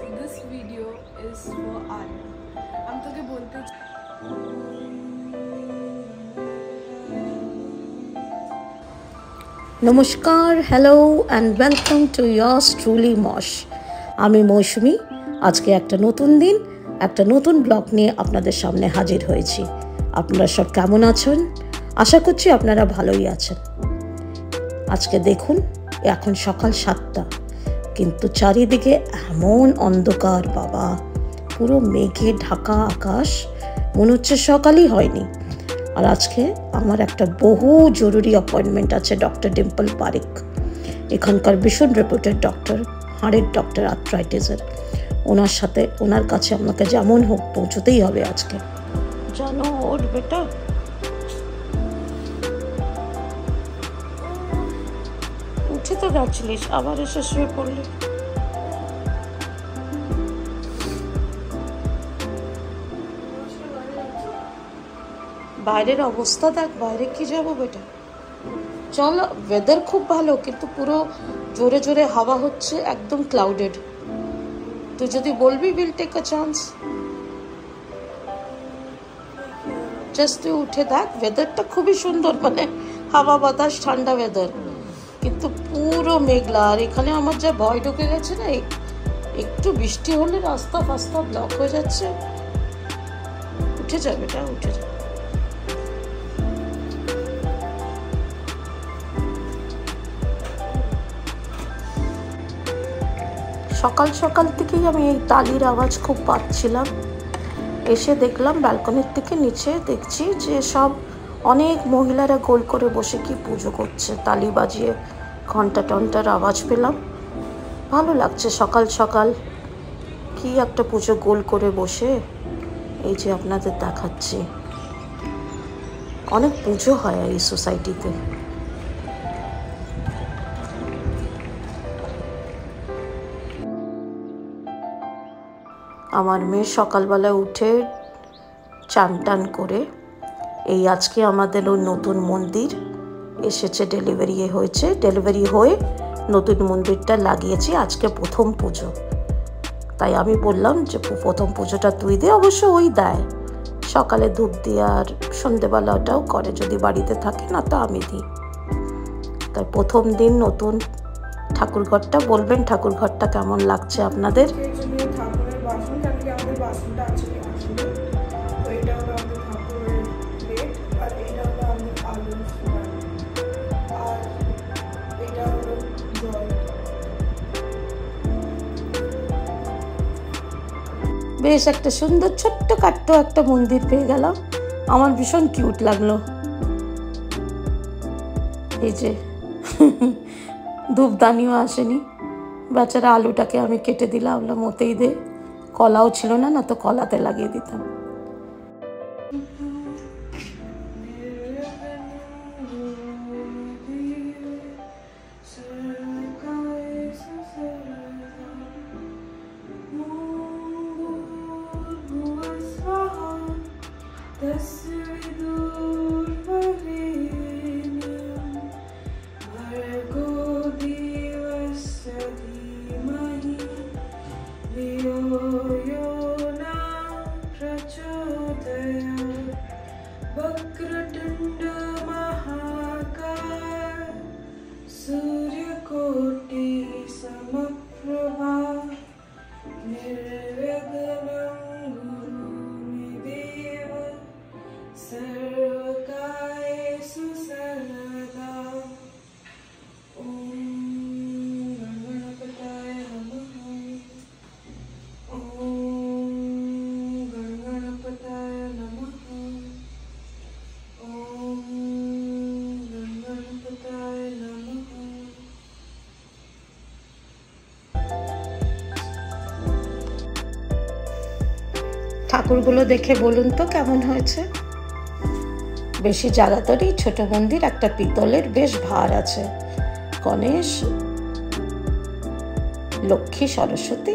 this video is for Arya. हम तो के बोलते নমস্কার, hello and welcome to yours truly মশ। আমি মৌসুমি। আজকে একটা নতুন দিন, একটা নতুন ব্লগ নিয়ে আপনাদের সামনে হাজির হয়েছি। আপনারা সব কেমন আছেন? আশা করছি আপনারা ভালোই আছেন। আজকে দেখুন, এখন সকাল 7টা, কিন্তু চারিদিকে এমন অন্ধকার, বাবা, পুরো মেঘে ঢাকা আকাশ, মনে হচ্ছে সকালই হয়নি। আর আজকে আমার একটা বহু জরুরি অ্যাপয়েন্টমেন্ট আছে ডক্টর ডিম্পল পারিক, এখানকার ভীষণ রেপুটেড ডক্টর, হাড়ের ডক্টর, আর্থ্রাইটিসের। ওনার কাছে আমাকে যেমন হোক পৌঁছতেই হবে আজকে। জানো ওর বেটা, উঠে তো গেছিলিস, আবার এসে শুয়ে পড়লি। বাইরের অবস্থা দেখ, বাইরে কি যাবো বেটা, চল। ওয়েদার খুব ভালো, কিন্তু পুরো জোরে জোরে হাওয়া হচ্ছে, একদম ক্লাউডেড। তুই যদি বলবি will take a chance, just তুই উঠে দেখ। ওয়েদারটা খুবই সুন্দর, মানে হাওয়া বাতাস, ঠান্ডা ওয়েদার, কিন্তু পুরো মেঘলা। আর এখানে আমার যা ভয় ঢুকে গেছে না, একটু বৃষ্টি হলে রাস্তা ফাস্তা ব্লক হয়ে যাচ্ছে। উঠে যা বেটা, উঠে যা। সকাল সকাল থেকেই আমি এই তালির আওয়াজ খুব পাচ্ছিলাম। এসে দেখলাম ব্যালকনির থেকে নিচে, দেখছি যে সব অনেক মহিলারা গোল করে বসে কি পুজো করছে, তালি বাজিয়ে ঘন্টা টন্টার আওয়াজ পেলাম। ভালো লাগছে সকাল সকাল, কি একটা পুজো গোল করে বসে। এই যে আপনাদের দেখাচ্ছি, অনেক পুজো হয় এই সোসাইটিতে। আমার মেয়ে সকালবেলা উঠে চান টান করে, এই আজকে আমাদের ওই নতুন মন্দির এসেছে, ডেলিভারি হয়ে নতুন মন্দিরটা লাগিয়েছি। আজকে প্রথম পুজো, তাই আমি বললাম যে প্রথম পুজোটা তুই দে। অবশ্য ওই দেয়, সকালে ধূপ দিয়ে, আর সন্ধেবেলা ওটাও করে যদি বাড়িতে থাকে, না তো আমি দিই। তাই প্রথম দিন নতুন ঠাকুরঘরটা, বলবেন ঠাকুরঘরটা কেমন লাগছে আপনাদের। বেশ একটা সুন্দর ছোট্ট কাট্ট একটা মন্দির পেয়ে গেলাম, আমার ভীষণ কিউট লাগলো। এই যে ধূপদানিও আসেনি, বেচারা আলুটাকে আমি কেটে দিলাম, মতেই দে। কলাও ছিল না, না তো কলাতে লাগিয়ে দিতাম। वक्रतुंड महाकाय सूर्यकोटि समप्रभा निर्विघ्नं कुरु देव सर्वकार्येषु सर्वदा। ओम गणपतये नमः। ओम गणपतये नमः। ঠাকুরগুলো দেখে বলুন তো কেমন হয়েছে। বেশি জায়গা তো নেই, ছোট মন্দির, একটা পিতলের বেশ ভার আছে। গণেশ, লক্ষ্মী, সরস্বতী,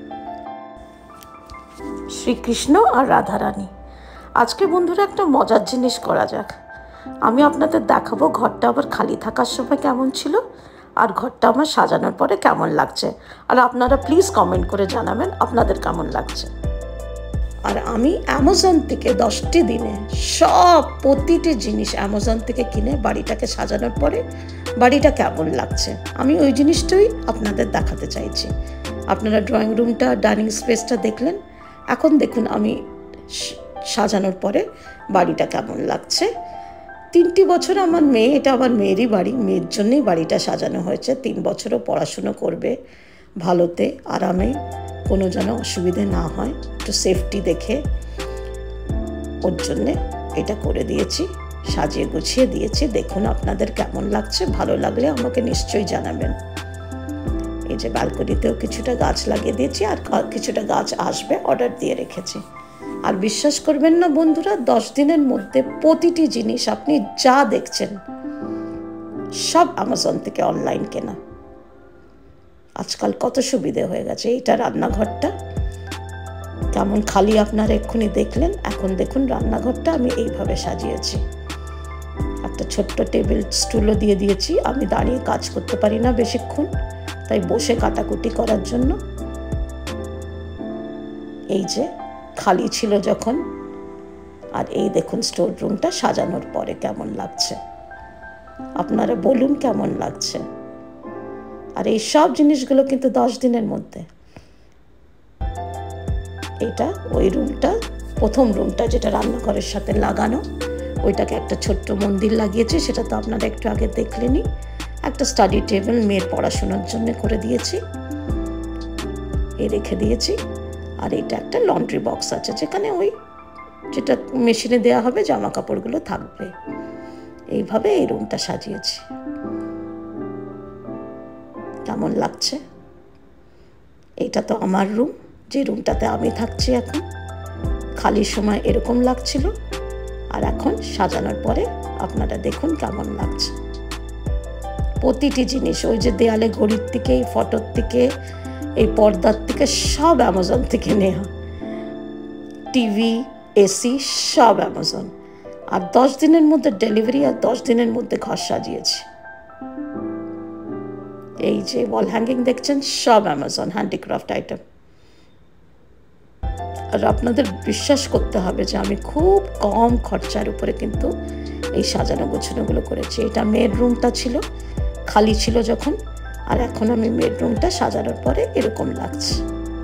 শ্রীকৃষ্ণ আর রাধারানী। আজকে বন্ধুরা একটা মজার জিনিস করা যাক। আমি আপনাদের দেখাবো ঘরটা আবার খালি থাকার সময় কেমন ছিল, আর ঘরটা আমার সাজানোর পরে কেমন লাগছে। আর আপনারা প্লিজ কমেন্ট করে জানাবেন আপনাদের কেমন লাগছে। আর আমি অ্যামাজন থেকে 10টি দিনে প্রতিটি জিনিস অ্যামাজন থেকে কিনে বাড়িটাকে সাজানোর পরে বাড়িটা কেমন লাগছে আমি ওই জিনিসটাই আপনাদের দেখাতে চাইছি। আপনারা ড্রয়িং রুমটা, ডাইনিং স্পেসটা দেখলেন, এখন দেখুন আমি সাজানোর পরে বাড়িটা কেমন লাগছে। 3টি বছর আমার মেয়ে, এটা আমার মেয়েরই বাড়ি, মেয়ের জন্যই বাড়িটা সাজানো হয়েছে। 3 বছরও পড়াশুনো করবে ভালোতে, আরামে, কোনো যেন অসুবিধে না হয়, একটু সেফটি দেখে, ওর জন্যে এটা করে দিয়েছি, সাজিয়ে গুছিয়ে দিয়েছি। দেখুন আপনাদের কেমন লাগছে, ভালো লাগলে আমাকে নিশ্চয়ই জানাবেন। এই যে ব্যালকনিতেও কিছুটা গাছ লাগিয়ে দিয়েছি, আর কিছুটা গাছ আসবে, অর্ডার দিয়ে রেখেছি। আর বিশ্বাস করবেন না বন্ধুরা, 10 দিনের মধ্যে প্রতিটি জিনিস আপনি যা দেখছেন সব অ্যামাজন থেকে অনলাইন কেনা। আজকাল কত সুবিধে হয়ে গেছে। এইটা রান্নাঘরটা কেমন খালি আপনারা এক্ষুনি দেখলেন, এখন দেখুন রান্নাঘরটা আমি এইভাবে সাজিয়েছি। একটা ছোট্ট টেবিল স্টুলও দিয়ে দিয়েছি। আমি দাঁড়িয়ে কাজ করতে পারি না বেশিক্ষণ, তাই বসে কাটাকুটি করার জন্য। এই যে খালি ছিল যখন। আর এই দেখুন স্টোর রুমটা সাজানোর পরে কেমন লাগছে, আপনারা বলুন কেমন লাগছে। আর এই সব জিনিসগুলো কিন্তু 10 দিনের মধ্যে। এটা ওই রুমটা, প্রথম রুমটা যেটা রান্নাঘরের সাথে লাগানো, ওইটাকে একটা ছোট্ট মন্দির লাগিয়েছি, সেটা তো আপনারা একটু আগে দেখলেনই। একটা স্টাডি টেবিল মেয়ের পড়াশোনার জন্য করে দিয়েছি, রেখে দিয়েছি। আর এটা একটা লন্ড্রি বক্স আছে, যেখানে ওই যেটা মেশিনে দেওয়া হবে জামা কাপড়গুলো থাকবে। এইভাবে এই রুমটা সাজিয়েছি। কেমন লাগছে? এটা তো আমার রুম, যে রুমটাতে আমি থাকছি এখন। খালি সময় এরকম লাগছিল, আর এখন সাজানোর পরে আপনারা দেখুন কেমন লাগছে। প্রতিটি জিনিস, ওই যে দেয়ালে ঘড়ির থেকে, এই ফটোর থেকে, এই পর্দার থেকে, সব অ্যামাজন থেকে নেওয়া। টিভি, এসি সব অ্যামাজন। আর 10 দিনের মধ্যে ডেলিভারি, আর 10 দিনের মধ্যে ঘর সাজিয়েছি। এই যে ওয়াল হ্যাঙ্গিং দেখছেন, সব অ্যামাজন হ্যান্ডিক্রাফট আইটেম। আর আপনাদের বিশ্বাস করতে হবে যে আমি খুব কম খরচার উপরে কিন্তু এই সাজানো গোছানোগুলো করেছি। এটা মেয়ের রুমটা ছিল, খালি ছিল যখন, আর এখন আমি মেয়ের রুমটা সাজানোর পরে এরকম লাগছে।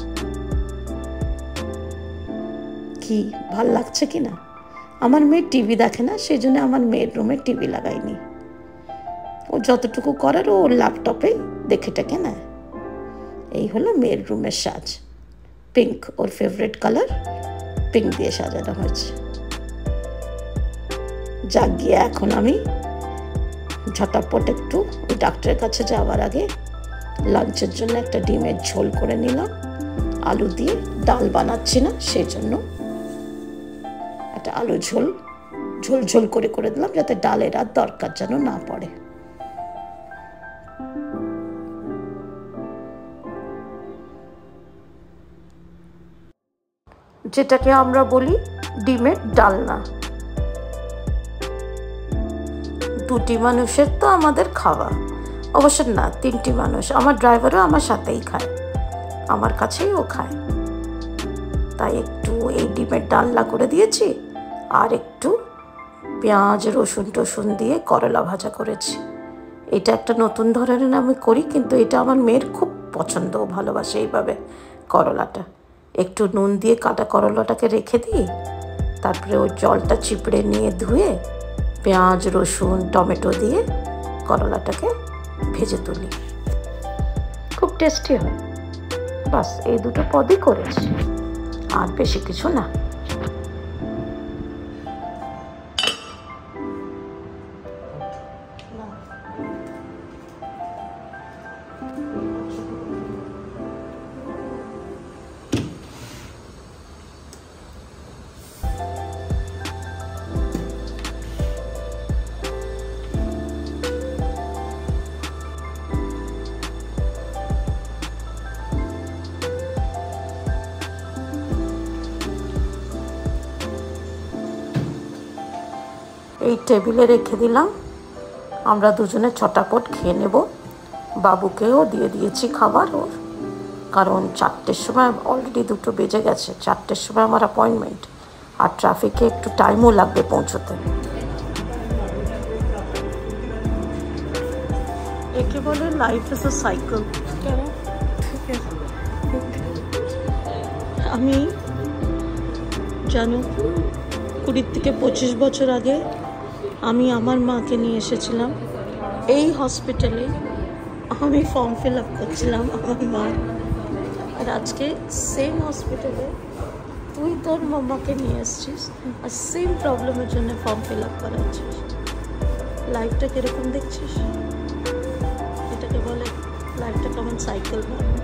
কি ভাল লাগছে কি না? আমার মেয়ে টিভি দেখে না, সেই জন্য আমার মেয়ের রুমে টিভি লাগাইনি। ও যতটুকু করার ও ল্যাপটপে দেখে টেকে নেয়। এই হলো মেয়ের রুমের সাজ। পিঙ্ক, ওর ফেভারিট কালার, পিঙ্ক দিয়ে সাজানো হয়েছে। যাক গিয়ে এখন আমি ঝটাপট একটু ওই ডাক্তারের কাছে যাওয়ার আগে লাঞ্চের জন্য একটা ডিমের ঝোল করে নিলাম। আলু দিয়ে, ডাল বানাচ্ছি না সেই জন্য একটা আলু ঝোল ঝোল করে দিলাম, যাতে ডালের আর দরকার যেন না পড়ে। যেটাকে আমরা বলি ডিমের ডালনা। 2টি মানুষের তো আমাদের খাওয়া, অবশ্য না 3টি মানুষ। আমার ড্রাইভারও আমার সাথেই খায়, আমার কাছেই ও খায়। তাই একটু এই ডিমের ডালনা করে দিয়েছি, আর একটু পেঁয়াজ রসুন দিয়ে করলা ভাজা করেছি। এটা একটা নতুন ধরনের আমি করি, কিন্তু এটা আমার মেয়ের খুব পছন্দ, ভালোবাসে এইভাবে করলাটা। একটু নুন দিয়ে কাটা করলাটাকে রেখে দিই, তারপরে ওই জলটা চিপড়ে নিয়ে ধুয়ে পেঁয়াজ রসুন টমেটো দিয়ে করলাটাকে ভেজে তুলি, খুব টেস্টি হয়। বাস এই দুটো পদই করেছি, আর বেশি কিছু না। এই টেবিলে রেখে দিলাম, আমরা দুজনে ছটাপট খেয়ে নেব। বাবুকেও দিয়ে দিয়েছি খাবার ওর, কারণ 4টের সময় অলরেডি 2টো বেজে গেছে। 4টের সময় আমার অ্যাপয়েন্টমেন্ট, আর ট্রাফিকে একটু টাইমও লাগবে পৌঁছতে। একে বলে লাইফ ইজ আ সাইকেল। আমি জানো 20 থেকে 25 বছর আগে আমি আমার মাকে নিয়ে এসেছিলাম এই হসপিটালে। আমি ফর্ম ফিল আপ করছিলাম আমার মার, আর আজকে সেম হসপিটালে তুই তোর মামাকে নিয়ে এসছিস আর সেম প্রবলেমের জন্য ফর্ম ফিল আপ করাচ্ছিস। লাইফটা কিরকম দেখছিস? এটাকে বলে লাইফটা কেমন সাইকেল।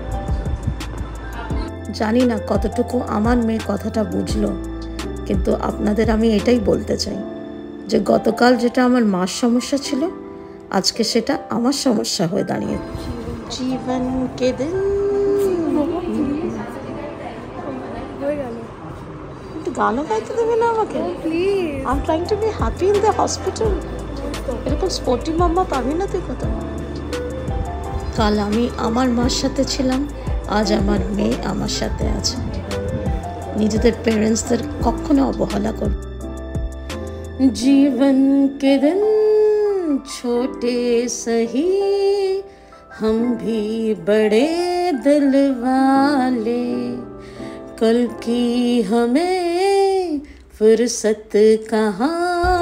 জানি না কতটুকু আমার মেয়ে কথাটা বুঝলো, কিন্তু আপনাদের আমি এটাই বলতে চাই যে গতকাল যেটা আমার মার সমস্যা ছিল, আজকে সেটা আমার সমস্যা হয়ে দাঁড়িয়ে। জীবন কে দিন গানও গাইতে দেবে না আমাকে? Please, I am trying to be happy in the hospital. এরকম স্পোর্টি মাম্মা পাবি না তুই কোথাও। কাল আমি আমার মার সাথে ছিলাম, আজ আমার মেয়ে আমার সাথে আছে। নিজেদের পেরেন্টসদের কখনো অবহেলা কর। জীবন কে দিন ছোটে সহি, हम भी बड़े दिल वाले, कल की हमें फुर्सत कहाँ।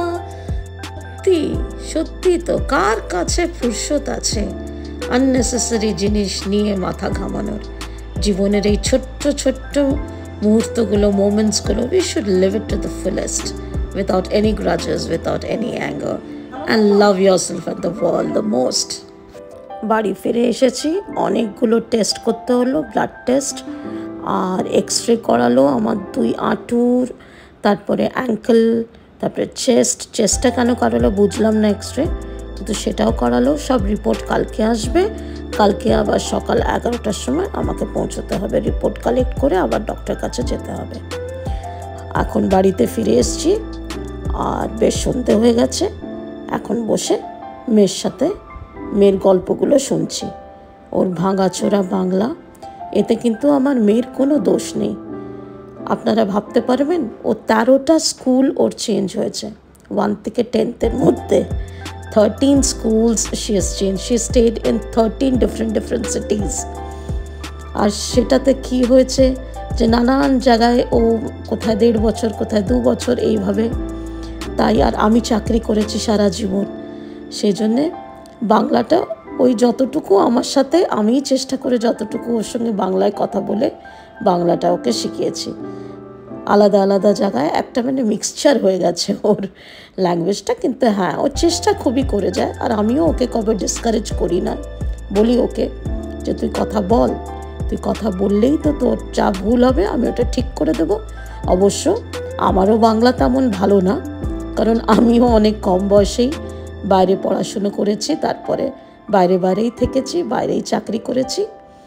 সত্যি তো কার কাছে ফুরসত আছে আননেসেসারি জিনিস নিয়ে মাথা ঘামানোর? জীবনের এই ছোট্ট ছোট্ট মুহূর্তগুলো, মোমেন্টসগুলো, we should live it to the fullest without any grudges, without any anger, and love yourself and the world the most. বাড়ি ফিরে এসেছি, অনেকগুলো টেস্ট করতে হলো, ব্লাড টেস্ট আর এক্সরে করালো আমার 2 হাঁটুর, তারপরে অ্যাঙ্কেল, তারপরে চেস্টটা কেন করালো বুঝলাম না এক্সরে, কিন্তু সেটাও করালো। সব রিপোর্ট কালকে আসবে। কালকে আবার সকাল 11টার সময় আমাকে পৌঁছতে হবে, রিপোর্ট কালেক্ট করে আবার ডক্টরের কাছে যেতে হবে। এখন বাড়িতে ফিরে এসেছি আর বেশ সন্ধে হয়ে গেছে। এখন বসে মেয়ের সাথে মেয়ের গল্পগুলো শুনছি, ওর ভাঙাচোরা বাংলা। এতে কিন্তু আমার মেয়ের কোনো দোষ নেই। আপনারা ভাবতে পারবেন ও 13টা স্কুল ওর চেঞ্জ হয়েছে 1 থেকে 10th মধ্যে। 13 schools she has changed. She stayed in 13 different cities. আর সেটাতে কি হয়েছে যে নানান জায়গায় ও কোথায় 1.5 বছর, কোথায় 2 বছর এইভাবে। তাই আর আমি চাকরি করেছি সারা জীবন, সেই জন্যে বাংলাটা ওই যতটুকু আমার সাথে আমি চেষ্টা করে যতটুকু ওর সঙ্গে বাংলায় কথা বলে বাংলাটা ওকে শিখিয়েছি। আলাদা আলাদা জায়গায় একটা মানে মিক্সচার হয়ে গেছে ওর ল্যাঙ্গুয়েজটা, কিন্তু হ্যাঁ ও চেষ্টা খুবই করে যায়। আর আমিও ওকে কবে ডিসকারেজ করি না, বলি ওকে যে তুই কথা বল, তুই কথা বললেই তো তোর যা ভুল হবে আমি ওটা ঠিক করে দেব। অবশ্য আমারও বাংলা তেমন ভালো না, কারণ আমিও অনেক কম বয়সেই বাইরে পড়াশুনো করেছি, তারপরে বাইরেই থেকেছি, বাইরেই চাকরি করেছি।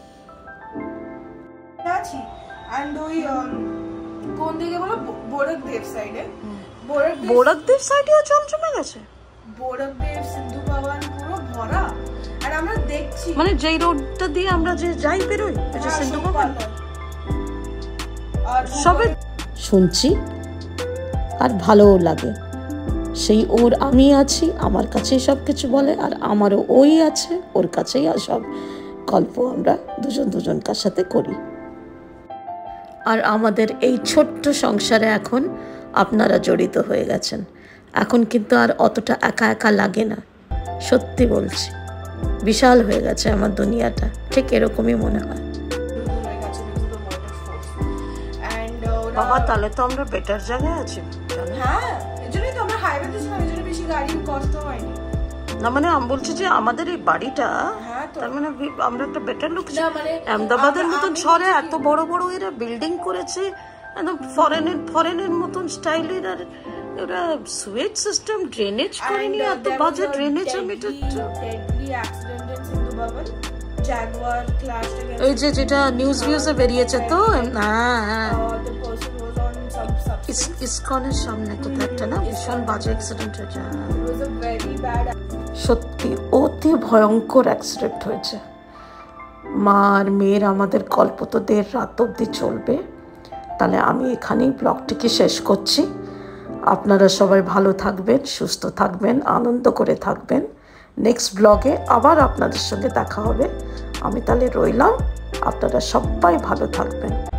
কোন দিকে বলো? বোরকদেব সাইডে। বোরকদেব সাইডেও জমজমে গেছে। বোরকদেব, সিন্ধু ভবন পুরো ভরা। আর আমরা দেখছি মানে যেই রোডটা দিয়ে আমরা যে যাই বেরোই, যে সিন্ধু ভবন, আর সবে শুনছি আর ভালোও লাগে। সেই ওর আমি আছি, আমার কাছেই সব কিছু বলে, আর আমারও ওই আছে, ওর কাছেই সব গল্প আমরা দুজনকার সাথে করি। আর আমাদের এই ছোট্ট সংসারে এখন আপনারা জড়িত হয়ে গেছেন। এখন কিন্তু আর অতটা একা একা লাগে না, সত্যি বলছি। বিশাল হয়ে গেছে আমার দুনিয়াটা, ঠিক এরকমই মনে হয়। বাবা, তাহলে তো আমরা বেটার জায়গায় আছি। হ্যাঁ, এজন্যই তো আমরা হাইওয়েতে ছিলাম, এজন্য বেশি গাড়ির কষ্ট হয়নি। না মানে আমি বলছি যে আমাদের এই বাড়িটা, তার মানে আমরা একটা বেটার লুক। আহমেদাবাদের মতন শহরে এত বড় বড় এরা বিল্ডিং করেছে, একদম ফরেনের মতন স্টাইলের। আর ওরা সুয়েজ সিস্টেম, ড্রেনেজ করেনি, এত বাজে ড্রেনেজ। আমি এই যেটা নিউজে বেরিয়েছে তো, হ্যাঁ ইসকনের সামনে কোথাও একটা না ভীষণ বাজে অ্যাক্সিডেন্ট হয়েছে। সত্যি অতি ভয়ঙ্কর অ্যাক্সিডেন্ট হয়েছে। মা আর মেয়ের আমাদের গল্প তো দেড় রাত অবধি চলবে। তাহলে আমি এখানেই ব্লগটিকে শেষ করছি। আপনারা সবাই ভালো থাকবেন, সুস্থ থাকবেন, আনন্দ করে থাকবেন। নেক্সট ব্লগে আবার আপনাদের সঙ্গে দেখা হবে। আমি তাহলে রইলাম। আপনারা সবাই ভালো থাকবেন।